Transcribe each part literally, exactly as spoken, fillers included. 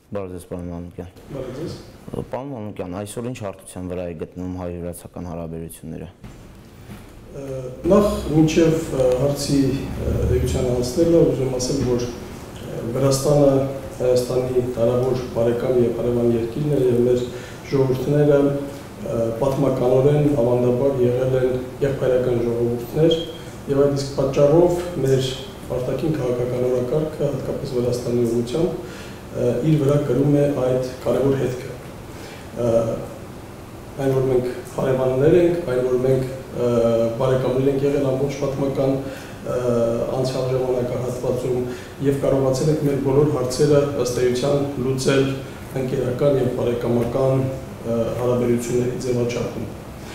Բարև ձեզ, պարոն Մանուկյան։ Բարև ձեզ։ Պարոն Մանուկյան, այսօր ինչ հարթության վրա է գտնվում հայ-վրացական հարաբերությունները։ Նախ մինչև հարցի էության անցնելը ուզում ասել, որ Վրաստանը Հայաստանի տարավոր բարեկամ եւ հարևան երկիրն է եւ մեր ժողովուրդները պատմականորեն ավանդաբար եղել են եղբայրական ժողովուրդներ եւ այդ իսկ պատճառով մեր արտաքին քաղաքական օրակարգը, հատկապես Վրաստանի ուղղությամբ, իր վրա կրում է այդ կարևոր հետքը։ Այն որ մենք հարևաններ ենք, այն որ մենք բարեկամներ ենք եղել ամբողջ պատմական անցյալ ժամանակահատվածում եւ կարողացել ենք մեր բոլոր հարցերը ըստ էության լուծել ընկերական եւ բարեկամական հարաբերությունների ձևաչափում։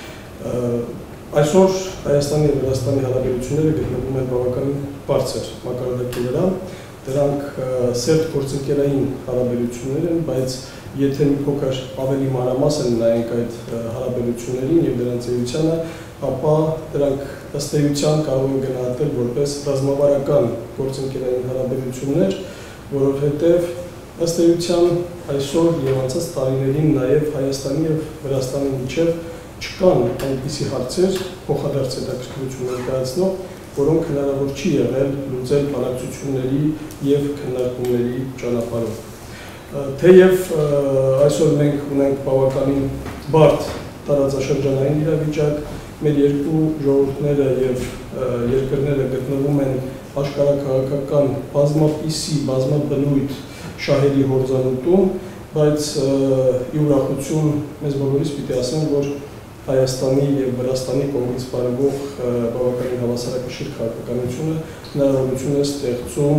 Այսօր Հայաստանի եւ Վրաստանի հարաբերությունները գտնվում են բավականին բարձր մակարդակի վրա։ Դրանք սերտ գործընկերային հարաբերություններ են, բայց եթե մի փոքր ավելի մանրամասն նայենք այդ հարաբերություններին եւ դրանց էությանը, ապա դրանք ըստ էության կարող են գնահատել որպես ռազմավարական գործընկերային հարաբերություններ, որովհետեւ ըստ էության այսօր եւ անցած տարիներին նաեւ Հայաստանի եւ Վրաստանի միջեւ չկան այնպիսի հարցեր, փոխադարձ հետաքրքրություն ներկայացնող, որոնք հնարավոր չի եղել լուծել բանակցությունների եւ քննարկումների ճանապարհով։ Թեև այսօր մենք ունենք բավականին բարդ տարածաշրջանային իրավիճակ, մեր երկու ժողովուրդները եւ երկրները գտնվում են աշխարհաքաղաքական բազմապիսի, բազմաբնույթ շահերի հորձանուտում, բայց ի ուրախություն մեզ բոլորիս պիտի ասեմ, որ Հայաստանի եւ Վրաստանի կողմից բարվող բավականին հավասարակշիռ քաղաքականությունը հնարավորություն է ստեղծում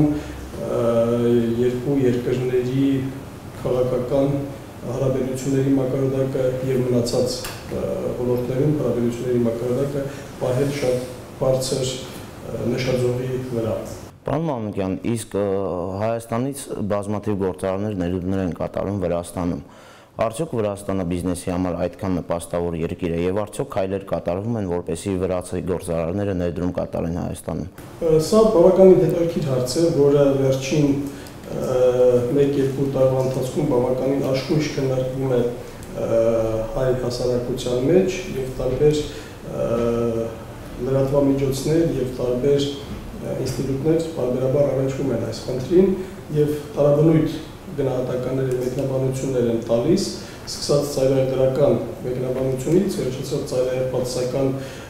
երկու երկրների քաղաքական հարաբերությունների մակարդակը եւ մնացած ոլորտներում հարաբերությունների մակարդակը պահել շատ բարձր նշաձողի վրա։ Պարոն Մանուկյան, իսկ Հայաստանից բազմաթիվ գործարաններ ներդրումներ են կատարում Վրաստանում։ Արդյոք Վրաստանը բիզնեսի համար այդքան նպաստավոր երկիր է եւ արդյոք քայլեր կատարվում են, որպեսզի վրացի գործարանները ներդրում կատարեն Հայաստանում։ Սա բավականին հետաքրքիր հարց է, որը վերջին մեկ-երկու տարվա ընթացքում բավականին աշխույժ քննարկվում է հայ հասարակության մեջ եւ տարբեր լրատվամիջոցներ եւ տարբեր ինստիտուտներ բարբերաբար առնչվում են այս խնդրին եւ տարաբնույթ գնահատականներ եւ մեկնաբանություններ են տալիս, սկսած ծայրահեղդրական մեկնաբանությունից, վերջացած ծայրահեղապատասական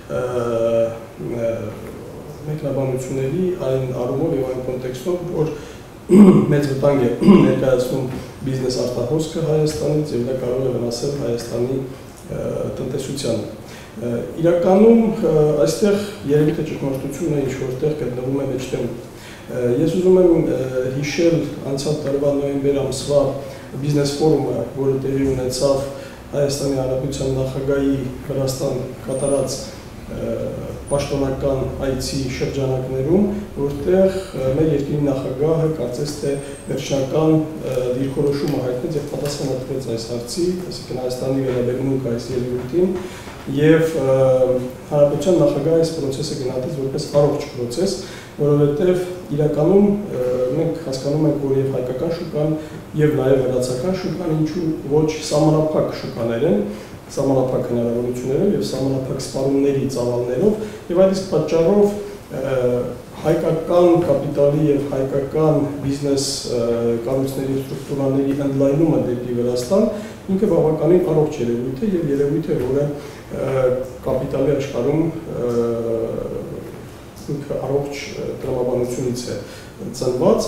մեկնաբանությունների այն առումով եւ այն կոնտեքստով, որ մեծ վտանգ է ներկայացնում բիզնես արտահոսքը Հայաստանից եւ դա կարող է վնասել Հայաստանի տնտեսությանը։ Իրականում այստեղ երևի թե ճշմարտությունը ինչ որտեղ գտնվում է մեջտեղում։ Ես ուզում եմ հիշել անցյալ տարվա նոյեմբեր ամսվա բիզնես ֆորումը, որը տեղի ունեցավ Հայաստանի Հանրապետության նախագահի Վրաստան կատարած պաշտոնական այցի շրջանակներում, որտեղ մեր երկրի նախագահը կարծես թե վերջնական դիրքորոշումը հայտնեց եւ պատասխանատվեց այս հարցի, այսինքն Հայաստանի վերաբերմունք այս ելույթին, եւ Հանրապետության նախագահը այս process-ը գնահատեց որպես առողջ process, որովհետեւ իրականում մենք հասկանում ենք, որ եւ հայկական շուկան եւ նաեւ վրացական շուկան ինչու ոչ սահմանափակ շուկաներ են, սահմանափակ հնարավորություններով եւ սահմանափակ սպառումների ծավալներով եւ այդ իսկ պատճառով հայկական կապիտալի եւ հայկական բիզնես կառույցների ստրուկտուրաների ընդլայնումը դեպի Վրաստան ինքը բավականին առողջ երևույթ է եւ երևույթ է, որը կապիտալի աշխարհում ինքը առողջ տրամաբանությունից է ծնված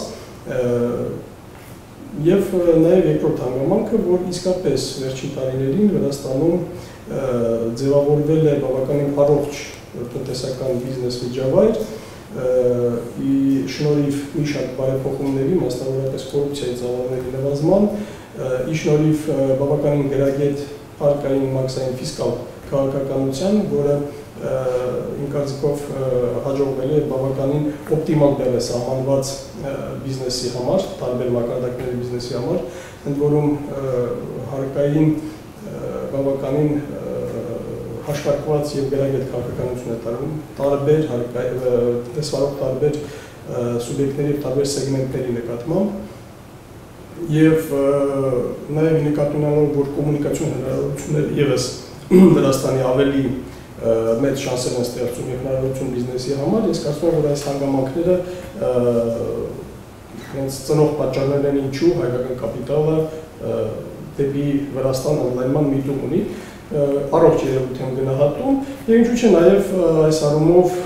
եւ նաեւ երկրորդ հանգամանքը, որ իսկապես վերջին տարիներին Վրաստանում ձևավորվել է բավականին առողջ տնտեսական բիզնես միջավայր, ի շնորհիվ մի շարք բարեփոխումների, մասնավորապես կոռուպցիայի ծավալների նվազման, ի շնորհիվ բավականին գրագետ հարկային մաքսային ֆիսկալ քաղաքականության, որը իմ կարծիքով հաջողվել է բավականին օպտիմալ տեղը սահմանված բիզնեսի համար, տարբեր մակարդակների բիզնեսի համար, ընդ որում հարկային բավականին հաշվարկված եւ գրագետ քաղաքականություն է տարվում, տարբեր տեսվարող տարբեր սուբյեկտների եւ տարբեր սեգմենտների նկատմամբ Եվ նաև նկատի ունենալով, որ կոմունիկացիոն հնարավորությունները ևս Վրաստանի ավելի մեծ շանսեր են ստեղծում եւ հնարավորություն բիզնեսի համար, ես կարծում եմ, որ այս հանգամանքները հենց ծնող պատճառներ են ինչու հայկական կապիտալը դեպի Վրաստան օնլայնման միտում ունի, առողջ երևույթ գնահատում եւ ինչու՞ չէ նաեւ այս առումով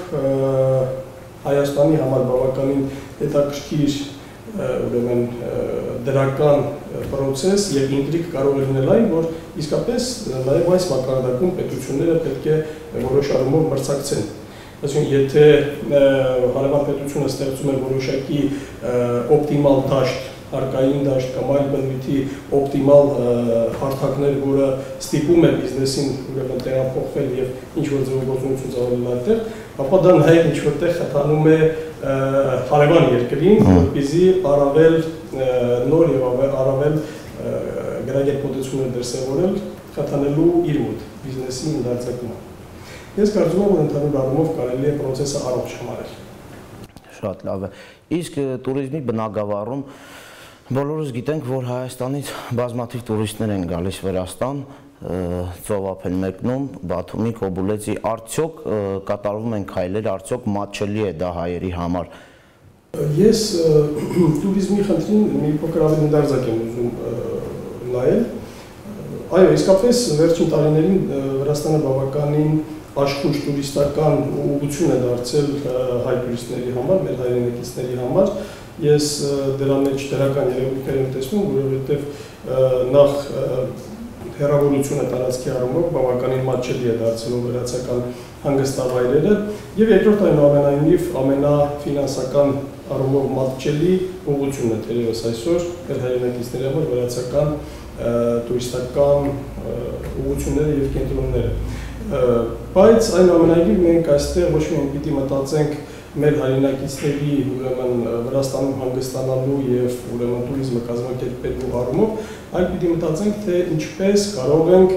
Հայաստանի համար բավականին հետաքրքիր ուրեմն դրական process եւ ինտրիգ կարող է լինել այն, որ իսկապես նաեւ այս մակարդակում պետությունները պետք է որոշ առումով մրցակցեն։ Այսինքն, եթե հարևան պետությունը ստեղծում է որոշակի օպտիմալ դաշտ, հարկային դաշտ կամ այլ բնույթի օպտիմալ հարթակներ, որը ստիպում է բիզնեսին ուրեմն տեղափոխվել եւ ինչ-որ ձևով գործունեություն ծավալել այդտեղ, ապա դա նաեւ ինչ-որտեղ խթանում է հարևան երկրին, որպեսզի առավել նոր եւ առավել գրագետպոտություններ դրսեւորել, խթանելու իր մոտ բիզնեսի ընդարձակումը։ Ես կարծում եմ, որ ընդհանուր առումով կարելի է process-ը առողջ համարել։ Շատ լավ է։ Իսկ туриզմի բնագավառում բոլորս գիտենք, որ Հայաստանից բազմաթիվ տուրիստներ են գալիս Վրաստան, ծովափ են մեկնում, Բաթումի, Կոբուլեցի, արդյոք կատարվում են քայլեր, արդյոք մատչելի է դա հայերի համար։ Ես туриզմի խնդրին մի փոքր ավելի ընդարձակ եմ ուզում նայել։ Այո, իսկապես վերջին տարիներին Վրաստանը բավականին աշխույժ տուրիստական ուղղություն է դարձել հայ տուրիստների համար, մեր հայրենակիցների համար։ Ես դրա մեջ դրական երևույթներ եմ տեսնում, որովհետև նախ հեռավորությունը տարածքի առումով բավականին մատչելի է դարձել վրացական հանգստավայրերը եւ երկրորդ այնուամենայնիվ ամենաֆինանսական առումով մատչելի ուղղությունն է թերևս այսօր մեր հայրենակիցների համար վրացական տուրիստական ուղղությունները եւ կենտրոնները։ Բայց այնուամենայնիվ մենք այստեղ ոչ միայն պիտի մտածենք մեր հայրենակիցների ուրեմն Վրաստանում հանգստանալու եւ ուրեմն туриզմը կազմակերպելու առումով, այլ պիտի մտածենք, թե ինչպես կարող ենք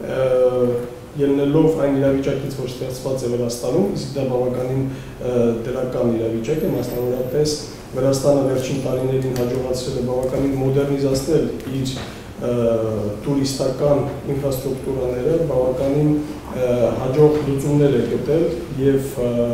ելնելով այն իրավիճակից, որ ստեղծված է Վրաստանում, իսկ դա բավականին դրական իրավիճակ է, մասնավորապես Վրաստանը վերջին տարիներին հաջողացրել է բավականին մոդեռնիզացնել իր տուրիստական ինֆրաստրուկտուրաները, բավականին հաջող լուծումներ է գտել եւ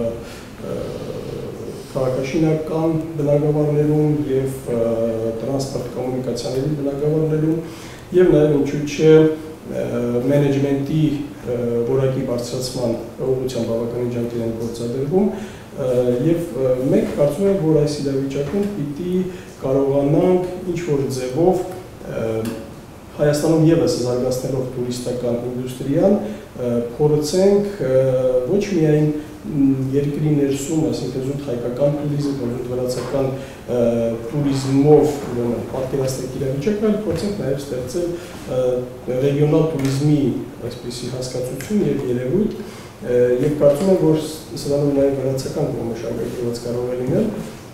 քաղաքաշինական բնագավառներում եւ տրանսպորտ կոմունիկացիաների բնագավառներում եւ նաեւ ինչու՞ չէ մենեջմենտի որակի բարձրացման ուղղությամբ բավականին ջանքեր են գործադրվում եւ մենք կարծում ենք, որ այս իրավիճակում պիտի կարողանանք ինչ-որ ձևով Հայաստանում եւս զարգացնելով տուրիստական ինդուստրիան փորձենք ոչ միայն երկրի ներսում, այսինքն զուտ հայկական туриզմ, զուտ վրացական туриզմով պատկերացնել իրավիճակը, այլ փորձենք նաև ստեղծել ռեգիոնալ туриզմի այսպիսի հասկացություն եւ երևույթ, եւ կարծում եմ, որ սրանով նաև վրացական կողմը շարունակված կարող է լինել,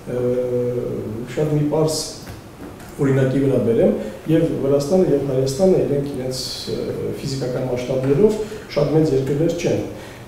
շատ մի պարզ օրինակի վրա բերեմ, եւ Վրաստանը եւ Հայաստանը իրենք իրենց ֆիզիկական մասշտաբներով շատ մեծ երկրներ չեն։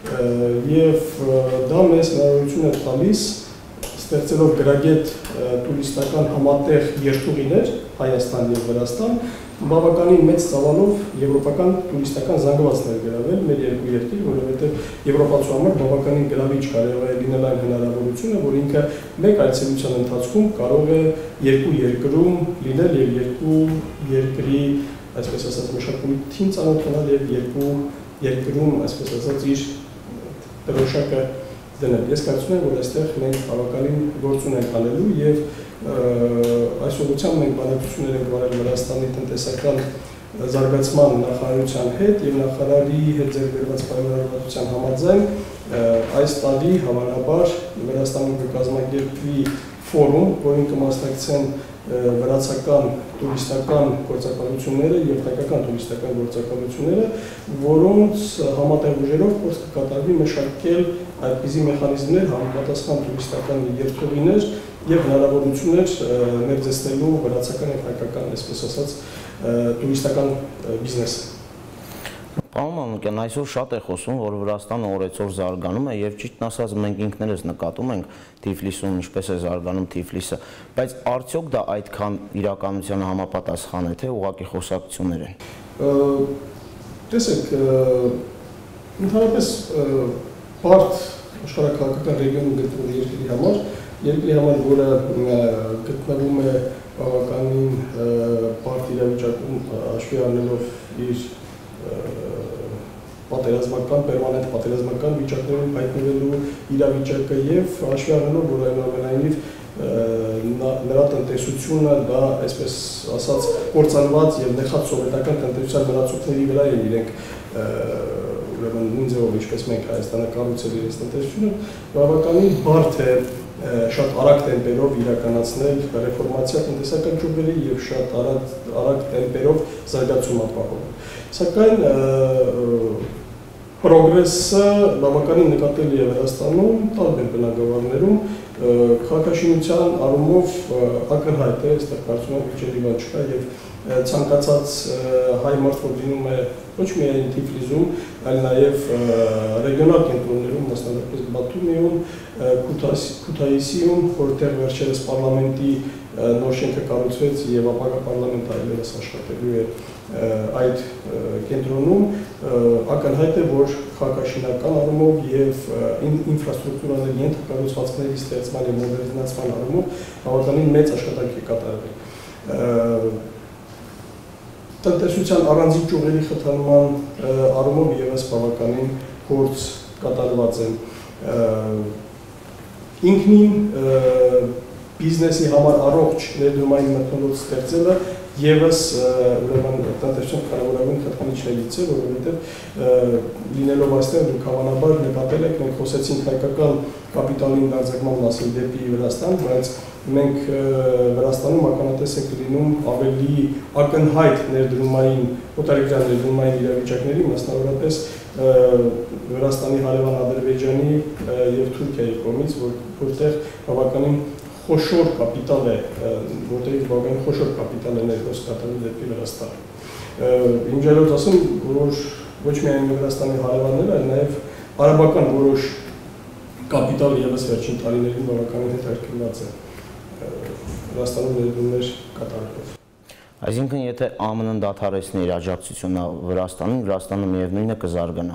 Եվ դա մեզ հնարավորություն է տալիս ստեղծելով գրագետ տուրիստական համատեղ երթուղիներ Հայաստան եւ Վրաստան, բավականին մեծ ծավալով եվրոպական տուրիստական զանգվածներ գրավել մեր երկու երկիր, որովհետեւ եվրոպացու համար բավականին գրավիչ կարող է լինել այն հնարավորությունը, որ ինքը մեկ այցելության ընթացքում կարող է երկու երկրում լինել եւ երկու երկրի, այսպես ասած, մշակույթին ծանոթանալ եւ երկու երկրում, այսպես ասած, իր դրոշակը դնել։ Ես կարծում եմ, որ այստեղ մենք բավականին գործ ունենք անելու եւ այս ուղղությամբ մենք բանակցություններ ենք վարել Վրաստանի տնտեսական զարգացման նախարարության հետ եւ նախարարի հետ ձեռքբերված պայմանավորվածության համաձայն այս տարի հավանաբար Վրաստանում կկազմակերպվի ֆորում, որին կմասնակցեն վրացական տուրիստական գործակալությունները եւ հայկական տուրիստական գործակալությունները, որոնց համատեղ ուժերով փորձ կկատարվի մշակել այդպիսի մեխանիզմներ, համապատասխան տուրիստական երթուղիներ եւ հնարավորություններ ներդրելու վրացական եւ հայկական, այսպես ասած, տուրիստական բիզնեսը։ Պարոն Մանուկյան, այսօր շատ է խոսում, որ Վրաստանը օրեցօր զարգանում է եւ ճիշտն ասած մենք ինքներս նկատում ենք Թիֆլիսում ինչպես է զարգանում Թիֆլիսը, բայց արդյոք դա այդքան իրականությանը համապատասխան է, թե ուղղակի խոսակցություններ են։ Տեսեք, ընդհանրապես բարդ աշխարհաքաղաքական ռեգիոնում գտնվող երկրի համար, երկրի համար, որը գտնվում է բավականին բարդ իրավիճակում հաշվի առնելով իր պատերազմական, պերմանենտ պատերազմական վիճակներում հայտնվելու իրավիճակը եւ հաշվի առնելով, որ այնուամենայնիվ նրա տնտեսությունը դա, այսպես ասած, կործանված եւ նեխած սովետական տնտեսության մնացորդների վրա են իրենք ուրեմն նույն ձևով ինչպես մենք Հայաստանը կառուցել իրենց տնտեսությունը, բավականին բարդ է շատ արագ տեմպերով իրականացնել ռեֆորմացիա տնտեսական ճյուղերի եւ շատ արագ արագ տեմպերով զարգացում ապահովել։ Սակայն պրոգրեսը բավականին նկատելի է Վրաստանում տարբեր բնագավառներում, քաղաքաշինության առումով ակնհայտ է, այստեղ կարծում եմ վիճելի բան չկա եւ ցանկացած հայ մարդ, որ լինում է ոչ միայն Թիֆլիսում, այլ նաեւ ռեգիոնալ կենտրոններում, մասնավորապես Բաթումիում, Քութայիսիում, որտեղ վերջերս պարլամենտի նոր շենքը կառուցվեց եւ ապագա պարլամենտը այլևս աշխատելու է այդ կենտրոնում, ակնհայտ է, որ քաղաքաշինական առումով եւ ինֆրաստրուկտուրաների ենթակառուցվածքների ստեղծման եւ մոդեռնիզացման առումով բավականին մեծ աշխատանք է կատարվել։ Տնտեսության առանձին ճյուղերի խթանման առումով եւս բավականին գործ կատարված է։ Ինքնին բիզնեսի համար առողջ ներդրումային մթնոլորտ ստեղծելը եւս ուրեմն տնտեսության կարևորագույն խթանիչներից է, որովհետեւ լինելով այստեղ դուք հավանաբար նկատել եք, մենք խոսեցինք հայկական կապիտալի ընդարձակման մասին դեպի Վրաստան, բայց մենք Վրաստանում ականատես ենք լինում ավելի ակնհայտ ներդրումային, օտարերկրյա ներդրումային իրավիճակների, մասնավորապես Վրաստանի, հարևան Ադրբեջանի եւ Թուրքիայի կողմից, որտեղ բավականին խոշոր կապիտալ է, որտեղից բավականին խոշոր կապիտալ է ներդրում կատարվում դեպի Վրաստան։ Իմջալոց ասում, որ ոչ միայն Վրաստանի հարևաններ, այլ նաեւ արաբական որոշ կապիտալ եւս վերջին տարիներին բավականին հետաքրքրված է Վրաստանում ներդրումներ կատարելով։ Այսինքն, եթե ԱՄՆ-ն դադարեցնի իր աջակցությունը Վրաստանին, Վրաստանը միևնույնն է կզարգանա։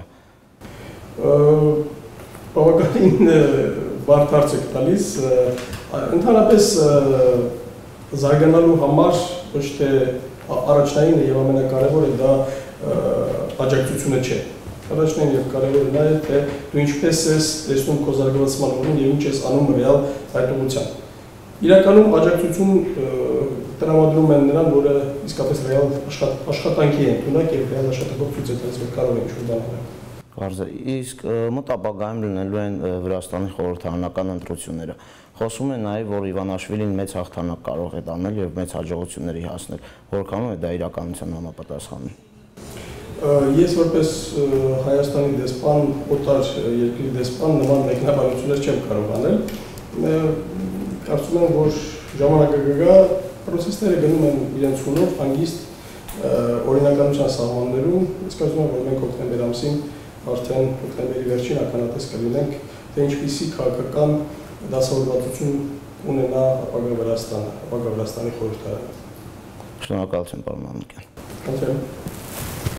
Բավականին բարդ հարց եք տալիս, ընդհանրապես զարգանալու համար ոչ թե առաջնայինը եւ ամենակարևորը դա աջակցությունը չէ։ Առաջնային եւ կարևորը նա է, թե դու ինչպես ես տեսնում քո զարգացման օրին եւ ինչ ես անում ռեալ այդ ուղղությամբ։ Իրականում աջակցություն տրամադրում են նրան, որը իսկապես ռեալ աշխատանքի է ընդունակ եւ ռեալ աշխատանքով ցույց է տալիս, որ կարող է ինչ-որ բան անել։ Կարծես, իսկ մոտ ապագայում լինելու են Վրաստանի խորհրդարանական ընտրությունները։ Խոսում է նաեւ, որ Իվանաշվիլին մեծ հաղթանակ կարող է տանել եւ մեծ հաջողությունների հասնել։ Որքանով է դա իրականության համապատասխանում։ Ես որպես Հայաստանի դեսպան, օտար երկրի դեսպան նման մեկնաբանություններ չեմ կարող անել։ Կարծում եմ, որ ժամանակը կգա, պրոցեսները գնում են իրենց հունով, հանգիստ օրինականության սահմաններում, ես կարծում եմ, որ մենք հոկտեմբեր ամսին արդեն հոկտեմբերի վերջին ականատես կլինենք, թե ինչպիսի քաղաքական դասավորվածություն ունենա ապագա Վրաստանը, ապագա Վրաստանի խորհրդարանը։ Շնորհակալություն, պարոն Մանուկյան։ Խնդրեմ։